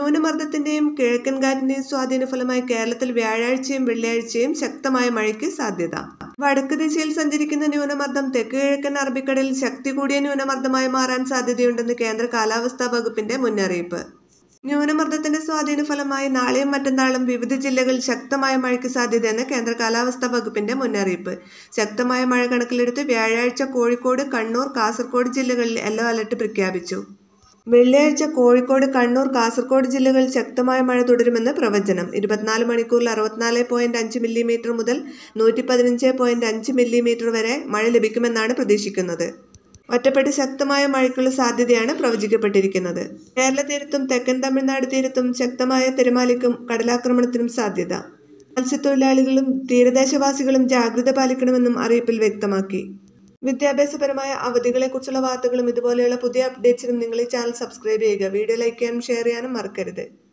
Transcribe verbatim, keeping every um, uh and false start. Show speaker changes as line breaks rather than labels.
ന്യൂനമർദ്ദത്തിന്റെയും കിഴക്കൻ കാറ്റിന്റെയും സ്വാധീന ഫലമായി കേരളത്തിൽ വ്യാഴാഴ്ചയും വെള്ളിയാഴ്ചയും ശക്തമായ മഴയ്ക്ക് സാധ്യത. വടക്ക് ദിശയിൽ സഞ്ചരിക്കുന്ന ന്യൂനമർദ്ദം തെക്ക് കിഴക്കൻ അറബിക്കടലിൽ ശക്തി കൂടിയ ന്യൂനമർദ്ദമായി മാറാൻ സാധ്യതയുണ്ടെന്ന് കേന്ദ്ര കാലാവസ്ഥാ വകുപ്പിന്റെ മുന്നറിയിപ്പ്. ന്യൂനമർദ്ദത്തിന്റെ സ്വാധീന ഫലമായി നാളെയും മറ്റന്നാളും വിവിധ ജില്ലകളിൽ ശക്തമായ മഴയ്ക്ക് സാധ്യതയെന്ന് കേന്ദ്ര കാലാവസ്ഥാ വകുപ്പിന്റെ മുന്നറിയിപ്പ്. ശക്തമായ മഴ കണക്കിലെടുത്ത് വ്യാഴാഴ്ച കോഴിക്കോട്, കണ്ണൂർ, കാസർഗോഡ് ജില്ലകളിൽ യെല്ലോ അലർട്ട് പ്രഖ്യാപിച്ചു. വെള്ളിയാഴ്ച കോഴിക്കോട്, കണ്ണൂർ, കാസർഗോഡ് ജില്ലകളിൽ ശക്തമായ മഴ തുടരുമെന്ന് പ്രവചനം. ഇരുപത്തിനാല് മണിക്കൂറിൽ അറുപത്തിനാല് പോയിന്റ് അഞ്ച് മില്ലിമീറ്റർ മുതൽ നൂറ്റി പതിനഞ്ച് പോയിന്റ് അഞ്ച് മില്ലിമീറ്റർ വരെ മഴ ലഭിക്കുമെന്നാണ് പ്രതീക്ഷിക്കുന്നത്. ഒറ്റപ്പെട്ട് ശക്തമായ മഴയ്ക്കുള്ള സാധ്യതയാണ് പ്രവചിക്കപ്പെട്ടിരിക്കുന്നത്. കേരള തീരത്തും തെക്കൻ തമിഴ്നാട് തീരത്തും ശക്തമായ തിരമാലയ്ക്കും കടലാക്രമണത്തിനും സാധ്യത. മത്സ്യത്തൊഴിലാളികളും തീരദേശവാസികളും ജാഗ്രത പാലിക്കണമെന്നും അറിയിപ്പിൽ വ്യക്തമാക്കി. വിദ്യാഭ്യാസപരമായ അവധികളെക്കുറിച്ചുള്ള വാർത്തകളും ഇതുപോലെയുള്ള പുതിയ അപ്ഡേറ്റ്സിനും നിങ്ങൾ ഈ ചാനൽ സബ്സ്ക്രൈബ് ചെയ്യുക. വീഡിയോ ലൈക്ക് ചെയ്യാനും ഷെയർ ചെയ്യാനും മറക്കരുത്.